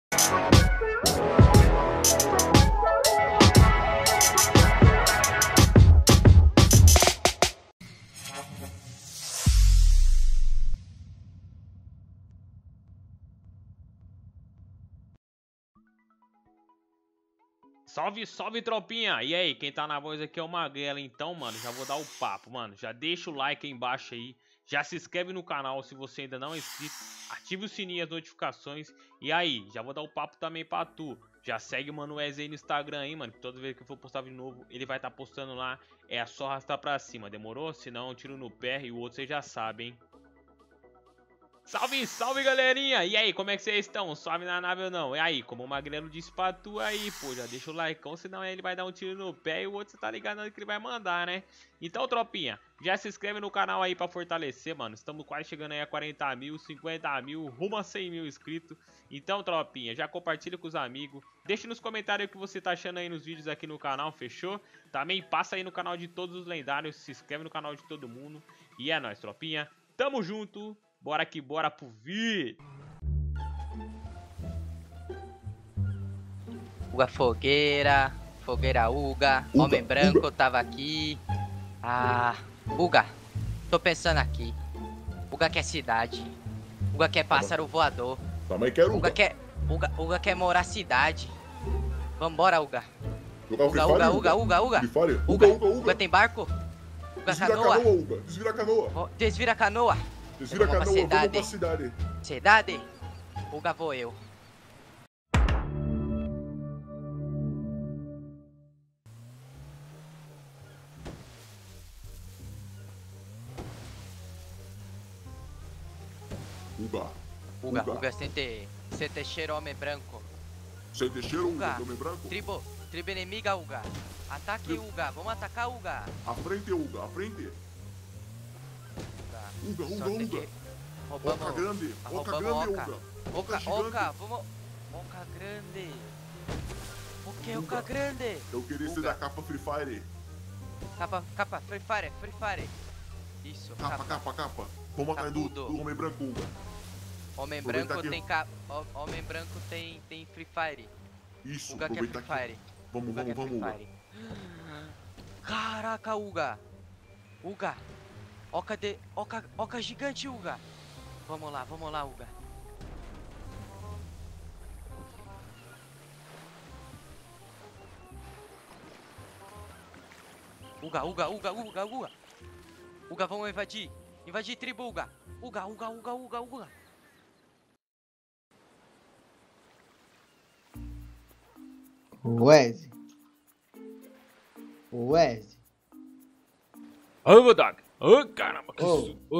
Salve, salve, tropinha! E aí, quem tá na voz aqui é o Magrela. Então, mano, já vou dar o papo, mano. Já deixa o like aí embaixo aí. Já se inscreve no canal se você ainda não é inscrito. Ative o sininho e as notificações. E aí, já vou dar o papo também pra tu. Já segue o Mano Wes aí no Instagram aí, mano. Que toda vez que eu for postar de novo, ele vai estar postando lá. É só arrastar pra cima, demorou? Senão eu tiro no pé e o outro vocês já sabem, hein? Salve, salve, galerinha! E aí, como é que vocês estão? Suave na nave ou não? E aí, como o Magrelo disse pra tu aí, pô, já deixa o likeão, senão ele vai dar um tiro no pé e o outro você tá ligado no que ele vai mandar, né? Então, tropinha, já se inscreve no canal aí pra fortalecer, mano. Estamos quase chegando aí a 40 mil, 50 mil, rumo a 100 mil inscritos. Então, tropinha, já compartilha com os amigos. Deixa nos comentários o que você tá achando aí nos vídeos aqui no canal, fechou? Também passa aí no canal de todos os lendários, se inscreve no canal de todo mundo. E é nóis, tropinha. Tamo junto! Bora que bora pro vídeo. Uga Fogueira, Fogueira Uga, Homem Branco tava aqui. Ah, Uga, tô pensando aqui. Uga quer cidade. Uga quer pássaro voador. Também quero Uga quer. Uga quer morar cidade. Vambora, Uga. Uga. Uga tem barco? Uga canoa? Desvira a canoa. Desvira a canoa. Desvira a canoa, vamos pra cidade. Cidade? Uga vou eu. Uga, sente cheiro homem branco. Sente cheiro, Uga, homem branco? Tribo inimiga, Uga. Ataque, Uga, vamos atacar, Uga. À frente, Uga, à frente. Uga. Oca grande, Uga. Oca, vamos. Oca grande. O que é Oca grande? Eu queria ser da capa Free Fire. Capa, Free Fire. Isso, capa. Vamos atrás do homem branco, Uga. Homem branco tem Free Fire. Isso, Uga quer Free Fire. Vamos, Uga. Caraca, Uga. Oca gigante, Uga. Vamos lá, Uga. Uga. Uga, vamos invadir. Invadir tribo, Uga. Uga. Wes. Ô, Budog. Ô, caramba, que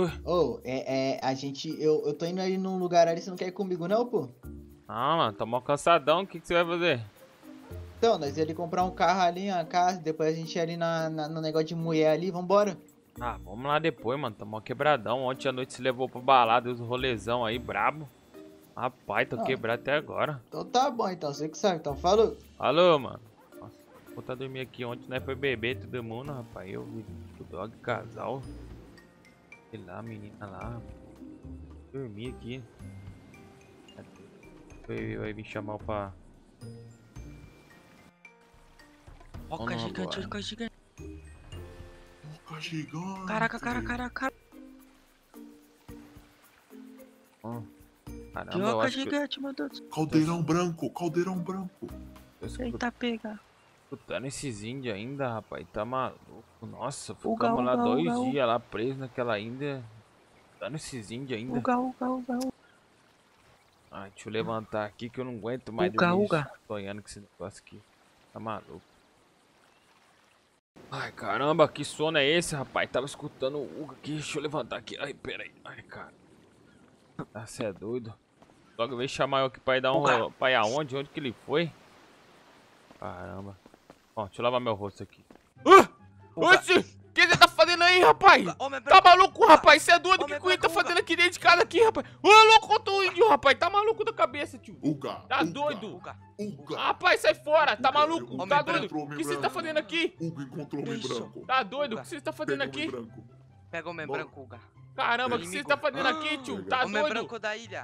eu tô indo ali num lugar ali, você não quer ir comigo não, pô? Ah, mano, tô mó cansadão, o que você vai fazer? Então, nós ia ali comprar um carro ali, uma casa, depois a gente ia ali no negócio de mulher ali, vambora. Ah, vamos lá depois, mano, tô mó quebradão, ontem à noite se levou pra balada, os rolezão aí, brabo. Rapaz, tô quebrado até agora. Então tá bom, então, você que sabe, então falou. Falou, mano. Nossa, vou tá dormir aqui ontem, né, foi beber todo mundo, rapaz, eu vi o dog, casal. Sei lá, a menina lá, dormi aqui. Vai me chamar pra... Oca gigante. Oca gigante. Caraca. Caramba, Que oca gigante, meu Deus. Caldeirão branco. Eita, pega. Escutando esses índios ainda, rapaz, tá maluco. Nossa, ficamos lá 2 dias lá presos naquela Índia. Escutando esses índios ainda. Uga. Ai, deixa eu levantar aqui que eu não aguento mais dormir sonhando com esse negócio aqui. Tá maluco. Ai, caramba, que sono é esse, rapaz? Tava escutando o Uga aqui, deixa eu levantar aqui. Ai, pera aí. Ai, cara. Você é doido. Logo veio chamar eu aqui pra ir dar um rolê. Pra ir aonde? Onde que ele foi? Caramba. Ó, deixa eu lavar meu rosto aqui. Oxi! O que você tá fazendo aí, rapaz? Tá maluco, rapaz? Você é doido? O que ele tá fazendo aqui dentro de casa aqui, rapaz? Ô, louco, tô índio, rapaz. Tá maluco da cabeça, tio. Tá doido? Rapaz, sai fora. Tá maluco? Tá doido? O que você tá fazendo aqui? Uga encontrou homem branco. Tá doido? O que você tá fazendo aqui? Pega o homem branco, Uga. Caramba, o que você tá fazendo aqui, tio? Tá Homem doido? branco da ilha.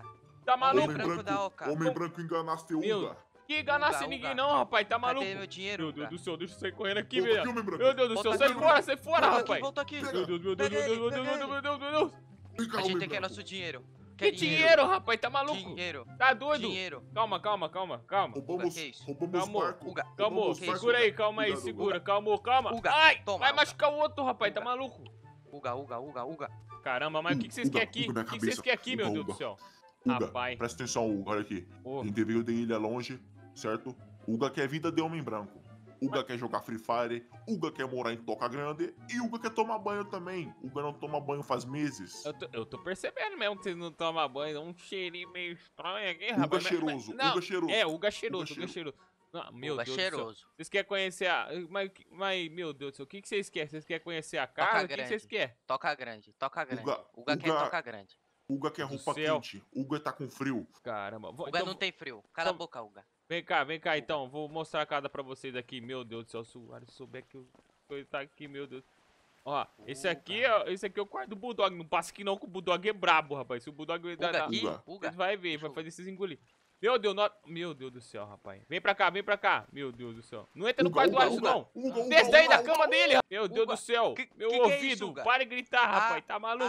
Tá maluco? Homem branco da Oca. Homem branco enganaste Meu- Uga. Que enganasse Uga, ninguém Uga. não, rapaz. Tá maluco? Cadê meu dinheiro, Meu Deus Uga? do céu, deixa eu sair correndo aqui, Volta aqui, velho. homem branco. Meu Deus do céu, Volta sai aqui, fora, sai fora, Volta rapaz. aqui, volta aqui. Meu Deus, meu Deus, meu Pega Deus, ele, meu Deus, pega meu Deus, meu Deus, meu Deus. Vem cá, A gente homem tem que é branco. nosso dinheiro. Que dinheiro, rapaz? Tá maluco? Dinheiro. Tá doido? Dinheiro. Calma, calma, calma, calma. Roubamos, que é isso? roubamos Calma, barco. Uga. Calma, Roubamos barco. segura aí, calma aí, Cuidado, segura, Uga. calma. Uga, Ai, toma, vai Uga. machucar o outro, rapaz, tá Uga. maluco? Uga. Caramba, mas o que vocês Uga, querem aqui? Uga na O que vocês cabeça. querem aqui, meu Uga, Deus do Uga. céu? Uga, Rapaz. presta atenção, Uga, olha aqui. Ô, A gente veio de ilha longe, certo? Uga quer vida de homem branco. Uga quer jogar Free Fire. Uga quer morar em Toca Grande. E Uga quer tomar banho também. Uga não toma banho faz meses. eu tô percebendo mesmo que vocês não tomam banho, um cheirinho meio estranho aqui, Uga rapaz. cheiroso, não, Uga cheiroso. É, Uga cheiroso, Uga Uga cheiroso. Não, meu Uga Deus do céu. cheiroso. Vocês querem conhecer a... Mas, meu Deus do céu, o que vocês querem? Vocês querem conhecer a casa? O que grande. vocês querem? Toca grande. Uga, Uga quer Uga- toca grande. Uga quer do roupa céu. quente. Uga tá com frio. Caramba. Uga Então, não tem frio. Cala a então- boca, Uga. vem cá então. Vou mostrar a casa pra vocês aqui. Meu Deus do céu, se o Ares souber que o coisa tá aqui, meu Deus. Ó, esse aqui é o quarto do Bulldog. Não passa aqui não, que o Bulldog é brabo, rapaz. Se o Bulldog... Uga aqui, Uga. Uga. Vocês vai ver, vai fazer vocês engolir. Meu Deus, meu Deus do céu, rapaz. Vem pra cá. Meu Deus do céu. Não entra no Uga, quarto do Uga, Alisson, Uga. não. Uga, Uga, Desce daí Uga, da Uga. cama dele. Meu Deus Uga, do céu. que Meu é ouvido. isso, Uga? Para de gritar, rapaz. Tá maluco?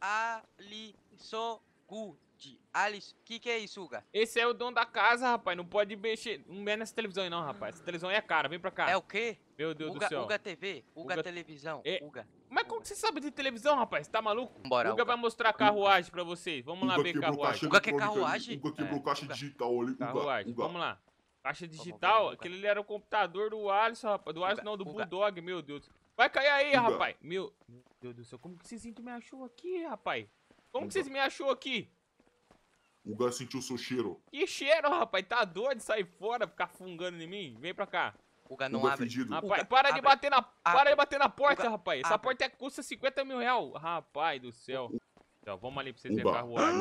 Alisson Good. Alisson. Que é isso, Uga? Esse é o dono da casa, rapaz. Não pode mexer. Não mexe nessa televisão aí, não, rapaz. Essa televisão aí é cara. Vem pra cá. É o quê? Meu Deus do Uga, céu. Uga TV. Uga Uga- televisão. É- Uga. Mas como que você sabe de televisão, rapaz? Tá maluco? Bora, Uga Uga. vai mostrar a carruagem pra vocês. Vamos lá Uga ver quebrou carruagem. caixa Uga quer eletrônica ali. carruagem? Uga quebrou É, caixa Uga. digital ali. Uga, Carruagem. Uga. Vamos lá. Caixa ver, digital. Uga. Aquele ali era o computador do Alisson, rapaz. Do Alisson não, do Uga. Bulldog, meu Deus. Vai cair aí, Uga. rapaz. Meu Deus do céu. Como que vocês me achou aqui, rapaz? Como que Uga. vocês me achou aqui? Uga sentiu seu cheiro. Que cheiro, rapaz. Tá doido de sair fora, ficar fungando em mim? Vem pra cá. Uga não Uga abre. fedido. Rapaz, Uga, para de abre. bater na, para de bater na porta, Uga, rapaz. Essa abre. porta custa 50 mil reais. Rapaz do céu. Então, vamos ali pra vocês verem a Uga. carruagem.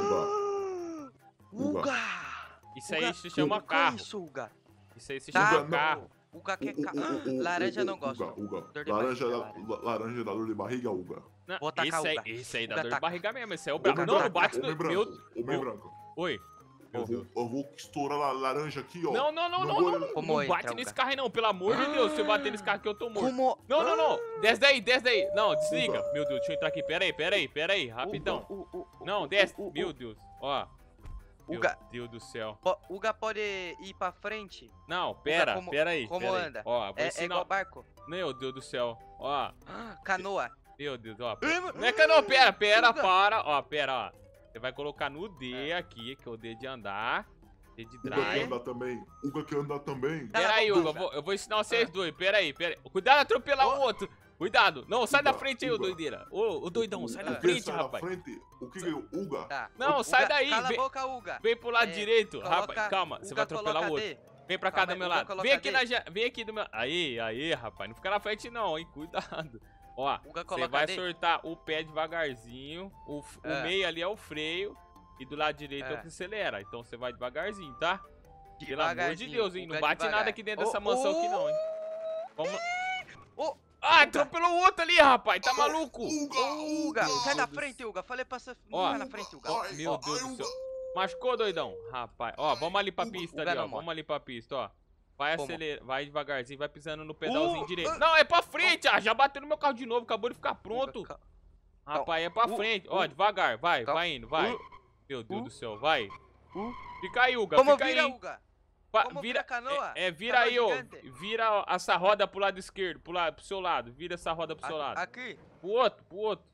Uga. Uga. Isso aí Uga, se chama Uga, carro. isso, Uga. Isso aí se Tá. chama Uga, carro. Uga quer carro. Laranja não gosto. Uga. Dor de Laranja, barriga, laranja dá dor de barriga, Uga. Não, Vou tacar esse aí, Uga. esse aí dá Uga dor de taca. barriga mesmo. Esse aí é o Homem brabo. Não, não branco, bate no... homem Meu... branco. Homem branco. Oi. Eu vou estourar a laranja aqui, ó. Não. vou- Não Como bate entra, nesse Uga? carro aí não. Pelo amor de Deus. Se eu bater nesse carro aqui, eu tô morto. Como? Não. Desce daí. Não, desliga. Uga. Meu Deus, deixa eu entrar aqui. Pera aí. Rapidão. Não, desce. Meu Deus. Ó. Uga. Meu Deus do céu. Uga pode ir pra frente? Não, como- pera aí. como pera aí. anda? Ó, vou É ensinar... igual barco? Meu Deus do céu. Ó, Canoa. meu Deus, ó. Ei, Não é canoa, pera, Uga. para. Ó, pera, ó. Você vai colocar no D aqui, que é o D de andar. D de Uga quer drive. andar também. Uga quer andar também. Cala Pera a aí, boca. Hugo, eu vou ensinar vocês dois. Pera aí. Cuidado de atropelar o outro. Cuidado. Não, sai da Uga, frente aí, ô Uga. doideira. Ô, doidão, sai da O que frente, sai da rapaz. frente? O que é Uga? Tá. Não, Uga, sai daí, Cala vem- a boca, Uga. Vem pro lado É, direito. coloca- Rapaz, calma, você Uga vai atropelar coloca o outro. D. Vem pra cá Calma do aí, meu Uga lado. coloca Vem aqui, D. vem aqui do meu... Aí, rapaz. Não fica na frente não, hein. Cuidado. Ó, Uga você coloca vai D. soltar o pé devagarzinho. O É. meio ali é o freio. E do lado direito é o É. que acelera. Então você vai devagarzinho, tá? Pelo amor de Devagarzinho, Deus, hein. Não Uga bate devagar. nada aqui dentro dessa Ô, mansão aqui ô, não, hein. Vamos... Ô, Ah, atropelou o outro ali, rapaz. Tá maluco? Uga, sai da frente, Uga. Falei pra você. Ó. Sai da frente, Uga. Ai, Meu ai, Deus do Uga. céu. Machucou, doidão? Rapaz, ó, vamos ali pra Uga, pista Uga ali, ó. não morre. Vamos ali pra pista, ó. Vai Como? acelerar, vai devagarzinho, vai pisando no pedalzinho direito. ah. Não, é pra frente, ah, já bateu no meu carro de novo, acabou de ficar pronto. Uga, Rapaz, é pra frente. Ó, devagar, vai, Calma. vai indo, vai. Meu Deus do céu, vai. Uh. Fica aí, Uga, Como fica vira, aí. Uga? Vira, Como vira a canoa? vira Canoa aí, ó. gigante. Vira essa roda pro lado esquerdo, pro seu lado. Vira essa roda pro seu lado. Aqui, Pro outro, pro outro.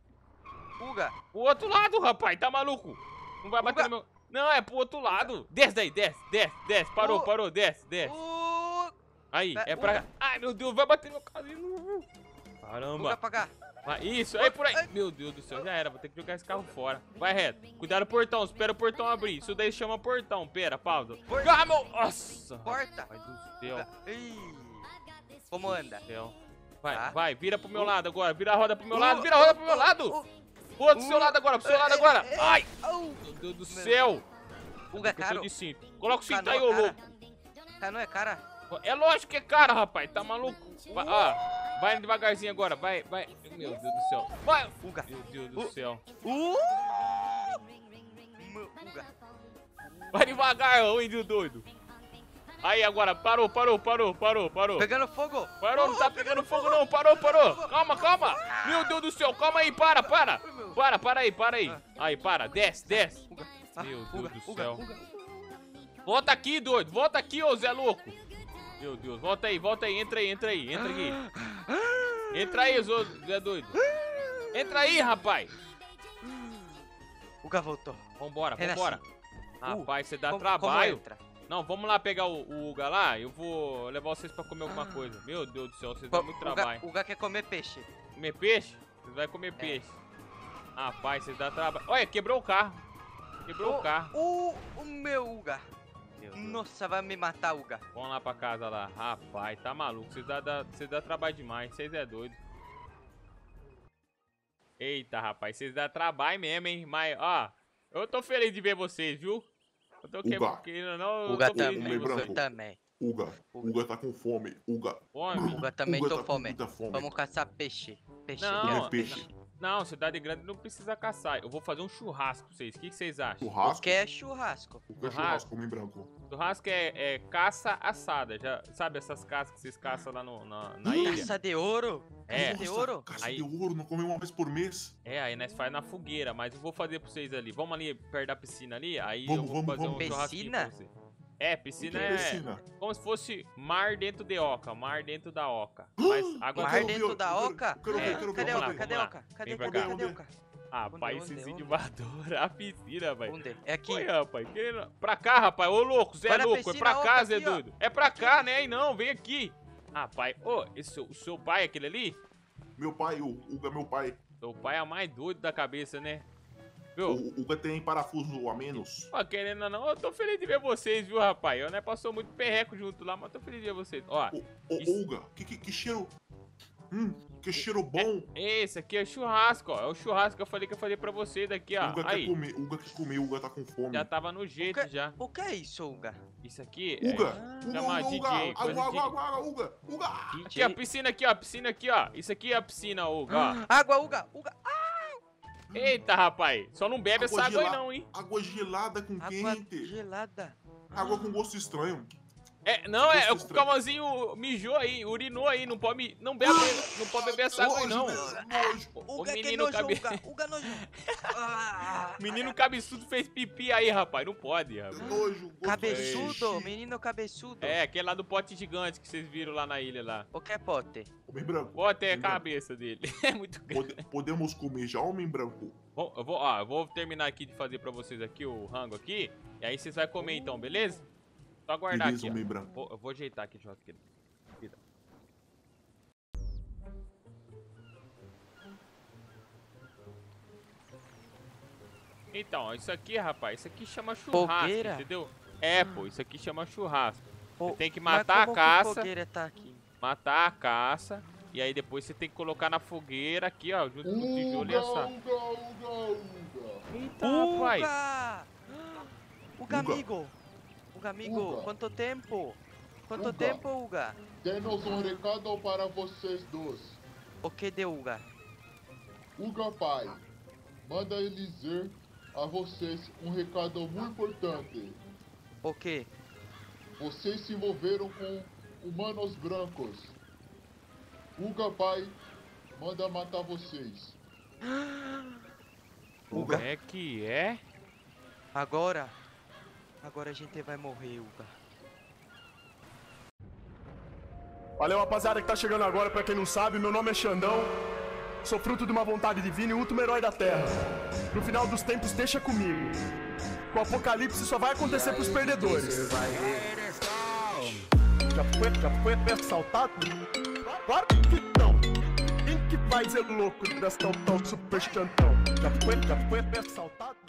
Uga. Pro outro lado, rapaz, tá maluco? Não vai bater Uga. no meu... Não, é pro outro lado. Desce daí, desce. Parou, desce. Aí, é pra... Uga. Ai, meu Deus, vai bater no meu carro de novo. Caramba. Uga pra cá. Vai, isso, aí por aí. Meu Deus do céu, já era, vou ter que jogar esse carro fora. Vai reto. Cuidado o portão, espera o portão abrir. Isso daí chama portão. Pera, pausa. Ah, meu... Nossa. Porta. Pai do céu. Uga. Ih. Como anda? Céu. Vai, Tá. vai, vira pro meu lado agora. Vira a roda pro meu lado, vira a roda pro meu lado. Pro outro seu lado agora, pro seu lado agora. Ai, meu Deus do céu. Uga é Eu tô caro. de cinto. Coloca o cinto Canoa aí, ô cara. louco. Canoa é cara. É lógico que é cara, rapaz. Tá maluco? Vai, ó, vai devagarzinho agora. Vai. Meu Deus do céu. Vai. Uga. Meu Deus do céu. Uga. Vai devagar, ô índio doido. Aí, agora, parou. Pegando fogo. Parou, não tá pegando fogo não, parou. Calma. Meu Deus do céu, calma aí, para aí. Aí, para, desce. Meu Deus do céu. Volta aqui, doido, volta aqui, ô Zé louco. Meu Deus, volta aí, entra aqui. Entra aí, Zé doido. Entra aí, rapaz. Uga voltou. Vambora. Rapaz, você dá Como trabalho. entra? Não, vamos lá pegar o Uga lá. Eu vou levar vocês pra comer alguma coisa. Meu Deus do céu, vocês dão muito trabalho. Uga quer comer peixe. Comer peixe? Vocês vão comer peixe. Rapaz, vocês dão trabalho. Olha, quebrou o carro. O meu Uga. Nossa, vai me matar, Uga. Vamos lá pra casa lá. Rapaz, tá maluco. Vocês dão trabalho demais. Vocês é doido. Eita, rapaz. Vocês dão trabalho mesmo, hein? Mas, ó, eu tô feliz de ver vocês, viu? Eu tô querendo não. Uga eu tô feliz de ver também. vocês. Eu também. Uga tá com fome. Fome? Uga também Uga tô tá com fome. muita fome. Vamos caçar peixe. Não, peixe. Não, cidade grande não precisa caçar. Eu vou fazer um churrasco pra vocês. O que vocês acham? Churrasco? O que é churrasco? O que é churrasco, homem branco? Churrasco é caça assada. Já sabe essas caças que vocês caçam lá na ilha? Caça de ouro? É. Caça de ouro? Caça Aí- de ouro, não come uma vez por mês? Aí nós faz na fogueira, mas eu vou fazer pra vocês ali. Vamos ali perto da piscina ali, aí Vamos, eu vou fazer vamos. um churrasquinho Piscina? pra você. É, piscina O que é é piscina? como se fosse mar dentro de oca, mar dentro da oca. Mas água Eu Mar quero dentro ver, da eu quero- oca? eu quero ver, É, eu quero ver, Cadê eu a quero oca? ver. Cadê a oca? Cadê Vem pra cadê cá. cadê a oca? Rapaz, Onde, esse onde? vídeo vai adorar a piscina, velho. Onde? É aqui. Olha, rapaz, pra cá, rapaz. Ô, louco, Zé Vai na louco, é piscina, pra cá, oca Zé aqui, ó. doido. É pra cá, né? Aí não, vem aqui. Rapaz, ô, o seu pai, aquele ali? Meu pai, o Uga é meu pai. Seu pai é o mais doido da cabeça, né? Viu? O Uga tem parafuso a menos. Ó, querendo ou não, eu tô feliz de ver vocês, viu, rapaz? Eu, né, passou muito perreco junto lá, mas tô feliz de ver vocês. Ó, isso- Uga, que cheiro... que cheiro bom. esse aqui é churrasco, ó. É o churrasco que eu falei pra vocês aqui, ó. Uga Aí, quer comer, Uga tá com fome. já tava no jeito O que- já. O que é isso, Uga? Isso aqui Uga, chama DJ, coisa de- Uga. Aqui, ó, piscina aqui, ó. Isso aqui é a piscina, Uga, ó. Água, Uga, Uga. Eita, rapaz. Só não bebe essa água aí não, hein. Água gelada com Água quente. gelada. Água com gosto estranho. Não, o Gosto estranho. Calmãozinho mijou aí, urinou aí. Não pode beber essa água aí, não. Nojo. O Uga que menino nojo, cabe... Uga. Uga nojo. Ah, menino cabeçudo fez pipi aí, rapaz. Não pode, rapaz. Nojo. gosto de Cabeçudo, xixi. menino cabeçudo. É, aquele lá do pote gigante que vocês viram lá na ilha lá. O que é pote? Homem branco. Pote é a Então. cabeça dele. É muito grande. Podemos comer já, homem branco? Bom, eu vou terminar aqui de fazer pra vocês aqui o rango aqui. E aí vocês vão comer então, beleza? Só aguardar Beleza, aqui, homem ó. branco. Eu vou ajeitar aqui o churrasqueiro. Então, isso aqui, rapaz, isso aqui chama churrasco, Fogueira? entendeu? É, pô, isso aqui chama churrasco. Você tem que Mas matar a como caça, Que fogueira tá aqui? matar a caça, e aí depois você tem que colocar na fogueira aqui, ó, junto com o tijolo e assar. Eita, rapaz. Uga! Uga, Uga. amigo. Uga, amigo, Uga. quanto tempo? Quanto Uga. tempo, Uga? Temos um recado para vocês dois. O que deu, Uga? Uga pai, manda ele dizer a vocês um recado muito importante. O que? Vocês se envolveram com humanos brancos. Uga pai, manda matar vocês. Uga. É que é? Agora a gente vai morrer, Uga. Valeu, rapaziada que tá chegando agora, pra quem não sabe, meu nome é Xandão. Sou fruto de uma vontade divina e último herói da Terra. No final dos tempos, deixa comigo. O apocalipse só vai acontecer pros perdedores. Já foi assaltado? Claro que não. Quem que vai ser louco dessa tal super chantão? Já foi assaltado?